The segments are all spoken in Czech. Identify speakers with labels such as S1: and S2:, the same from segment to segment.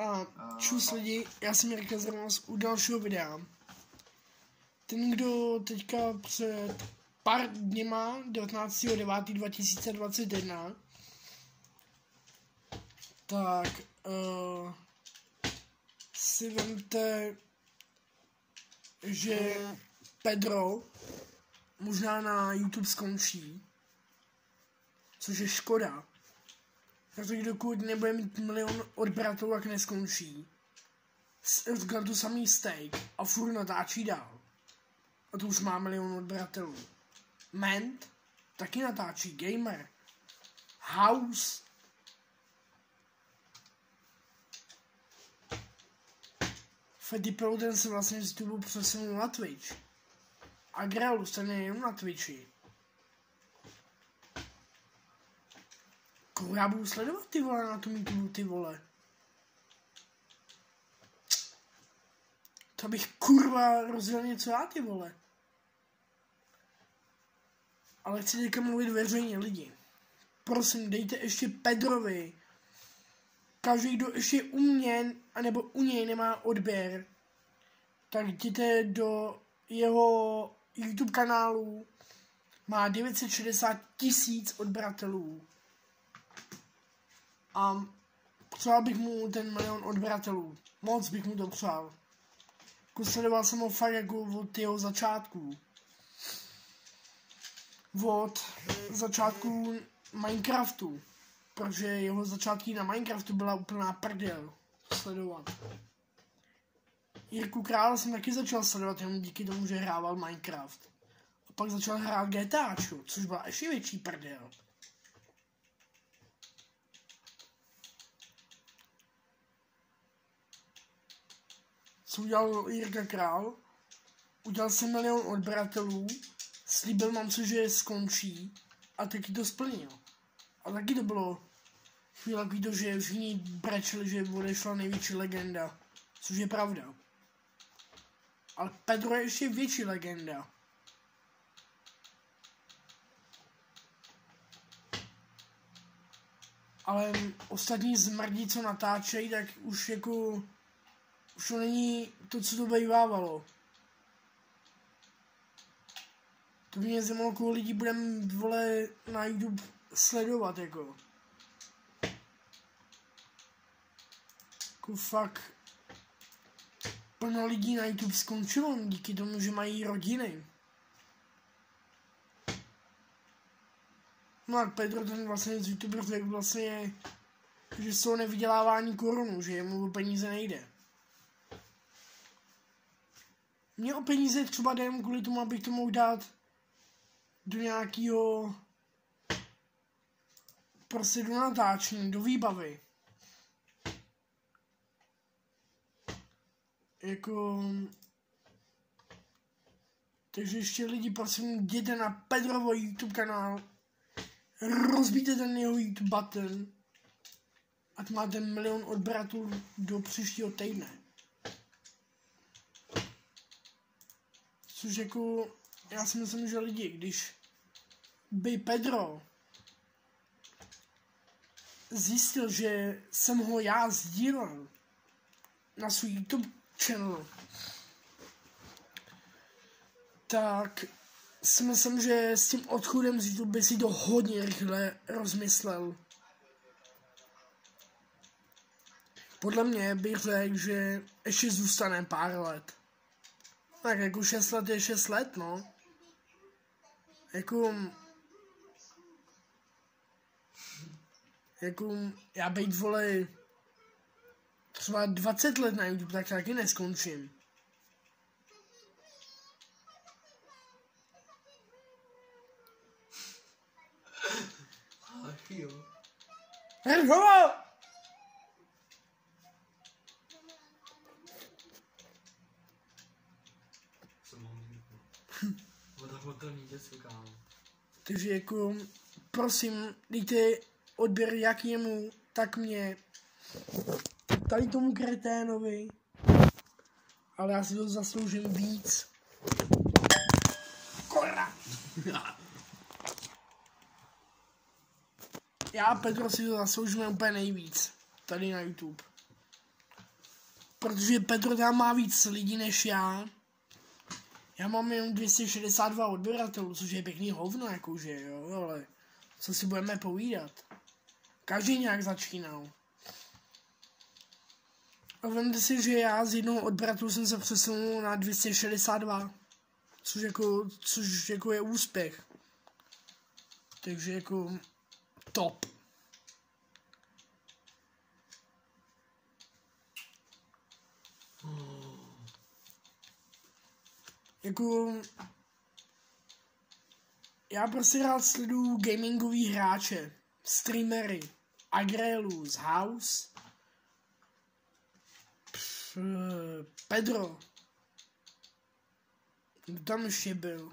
S1: A čus lidi, já jsem Jirka Zrnos u dalšího videa. Ten, kdo teďka před pár dněma, 19.9.2021, tak si vemte, že Pedro možná na YouTube skončí, což je škoda. Protože dokud nebude mít 1 000 000 odběratelů, jak neskončí, říkal to samý steak a furt natáčí dál. A to už má 1 000 000 odběratelů. Ment taky natáčí, gamer. House. Fetty Pro ten se vlastně z YouTube přesunul na Twitch. A Grelus ten je jenom na Twitchi. Koho já budu sledovat, ty vole, na tom YouTube, ty vole? To bych kurva rozdělal něco já, ty vole. Ale chci teďka mluvit veřejně, lidi. Prosím, dejte ještě Pedrovi. Každý, kdo ještě u mě, anebo u něj nemá odběr, tak jděte do jeho YouTube kanálu. Má 960 000 odběratelů. A přál bych mu ten 1 000 000 odběratelů. Moc bych mu to přál. Sledoval jsem ho fakt jako od jeho začátků. Od začátku Minecraftu. Protože jeho začátky na Minecraftu byla úplná prdel sledovat. Jirku Krále jsem taky začal sledovat jenom díky tomu, že hrával Minecraft. A pak začal hrát GTAčko, což byla ještě větší prdel. Co udělal Jirka Král? Udělal jsem 1 000 000 odběratelů, slíbil mám se, že skončí a taky to splnil. A taky to bylo chvíle takový to, že všichni brečeli, že odešla největší legenda, což je pravda. Ale Pedro je ještě větší legenda. Ale ostatní zmrdí, co natáčejí, tak už jako už to není to, co to bývávalo. To mě zajímalo, koho lidí budeme, vole, na YouTube sledovat, jako. Jako fakt plno lidí na YouTube skončilo díky tomu, že mají rodiny. No a Pedro ten vlastně z YouTuberů řekl vlastně, že z toho nevydělává ani korunu, že jemu o peníze nejde. Mně o peníze třeba jde kvůli tomu, abych to mohl dát do nějakého prostě do natáčení, do výbavy. Jako takže ještě lidi, prosím, jděte na Pedrovo YouTube kanál, rozbijte ten jeho YouTube button a máte 1 000 000 odběratelů do příštího týdne. Což jako, já si myslím, že lidi, když by Pedro zjistil, že jsem ho já sdílel na svůj YouTube channel, tak si myslím, že s tím odchodem z YouTube by si to hodně rychle rozmyslel. Podle mě bych řekl, že ještě zůstane pár let. Tak jako 6 let je 6 let, no. Jako já bejt, vole, třeba 20 let na YouTube, tak taky neskončím.
S2: Ach jo.
S1: Herho! Takže jako, prosím, dejte odběr jak jemu, tak mě, tady tomu kreténovi, ale já si to zasloužím víc. Korra! Já a Pedro si to zasloužíme úplně nejvíc, tady na YouTube. protože Petr tam má víc lidí než já. Já mám jen 262 odběratelů, což je pěkný hovno, jakože, jo, ale co si budeme povídat. Každý nějak začínal. A vemte si, že já z jednoho odběratelu jsem se přesunul na 262, což jako je úspěch. Takže jako top. Jako já prostě rád sleduju gamingový hráče, streamery, Agrelus, House, Pedro, kdo tam ještě byl,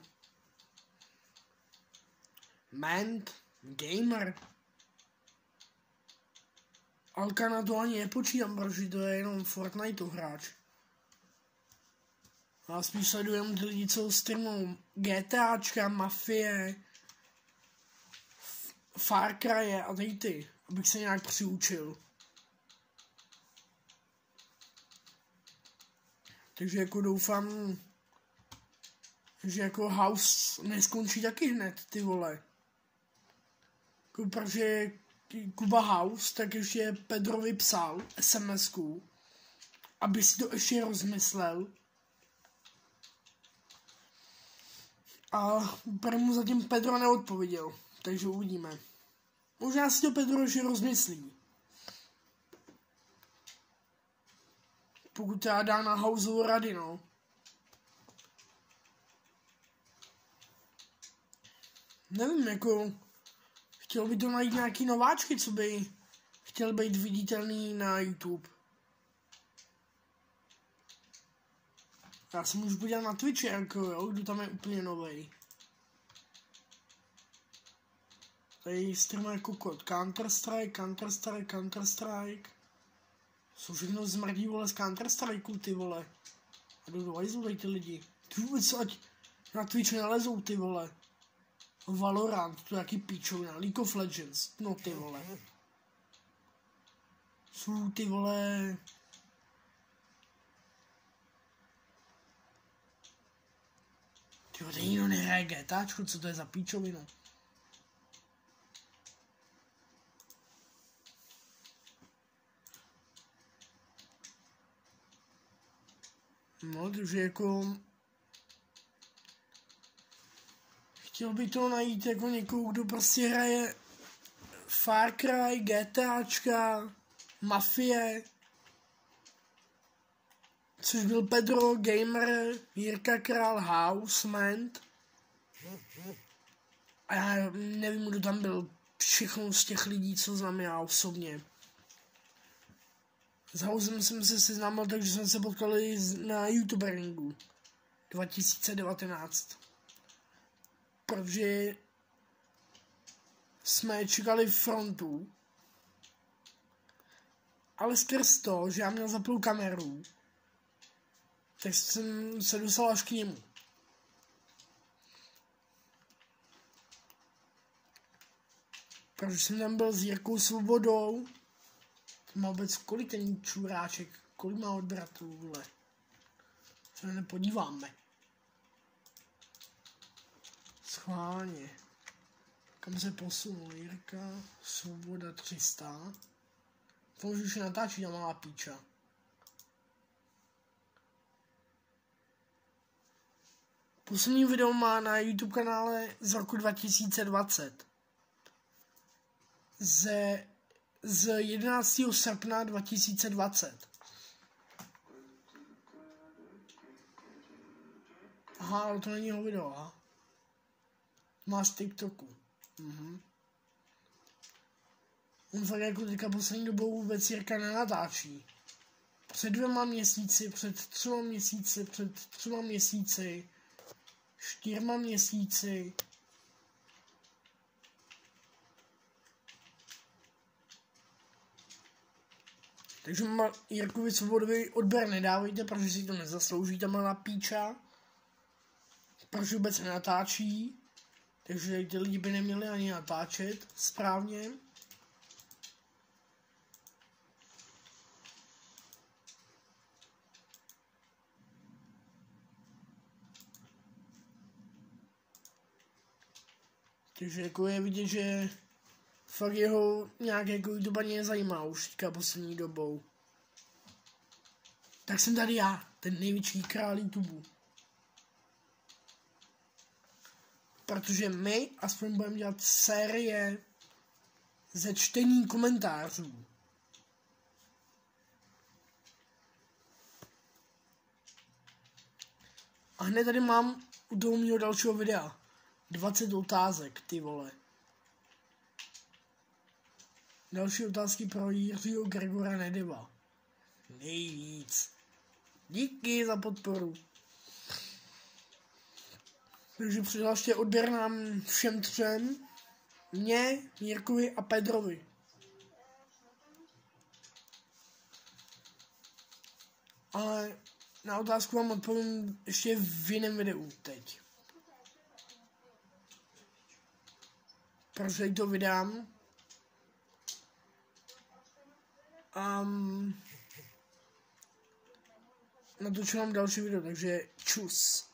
S1: Ment, Gamer, Alkana to ani nepočítám, protože to je jenom Fortnite hráč. Já spíš sledujem ty lidi, co streamou GTAčka, Mafie, Far Cry a ty, abych se nějak přiučil. Takže jako doufám, že jako House neskončí taky hned, ty vole. Jako protože Kuba House tak ještě Pedrovi psal SMS-ku, aby si to ještě rozmyslel. A mu zatím Pedro neodpověděl, takže uvidíme. Možná si to Pedro ještě rozmyslí. Pokud já dá na Houseovu rady, no. Nevím, jako chtěl by to najít nějaký nováčky, co by chtěl být viditelný na YouTube. Já se můžu podívat na Twitchi, jako jo, kdo tam je úplně novej. Tady streamuje kokot. Counter-Strike. Jsou všechno zmrdí, vole, z Counter-Strikeu, ty vole. A do hajzlu tady ty lidi. Ty vůbec, ať na Twitch nelezou, ty vole. Valorant, to jaký píčovina. League of Legends, no ty vole. Jsou ty vole... Tyjo, tady nikdo nehraje GTAčku, co to je za píčovinu? No, takže jako... Chtěl by to najít jako někoho, kdo prostě hraje Far Cry, GTAčka, Mafie, což byl Pedro, Gamer, Jirka Král, House, Ment. A já nevím, kdo tam byl, všechno z těch lidí, co znám já osobně. S Housem jsem se seznámil, takže jsme se potkali na YouTuberingu 2019. Protože jsme čekali v frontu, ale skrz to, že já měl zaplou kameru, tak jsem se dostal až k němu. Protože jsem tam byl s Jirkou Svobodou. Má vůbec kolik ten čuráček, kolik má odběratelů, vole. Se nepodíváme. Schválně. Kam se posunul Jirka? Svoboda 300. To už natáčí na malá píča. Poslední video má na YouTube kanále z roku 2020. Z 11. srpna 2020. Aha, ale to není jeho video, aha. Má z TikToku. On fakt jako teďka poslední dobou vůbec Jirka nenatáčí. Před 2 měsíci, před 3 měsíci, před 3 měsíci, 4 měsíci. Takže Jirkovi Svobodovi odběr nedávejte, protože si to nezaslouží, ta malá píča. Protože vůbec nenatáčí. Takže ty lidi by neměli ani natáčet správně. Takže jako je vidět, že fakt jeho nějaké jako YouTube mě zajímá už teďka poslední dobou. Tak jsem tady já, ten největší král YouTube. Protože my aspoň budeme dělat série ze čtení komentářů. A hned tady mám u toho mého dalšího videa 20 otázek, ty vole. Další otázky pro Jiřího Gregora Nedeva. Nejvíc. Díky za podporu. Takže přihlašte odběr nám všem třem. Mně, Jirkovi a Pedrovi. Ale na otázku vám odpovím ještě v jiném videu teď. Protože to vydám. Natočím vám další video, takže čus.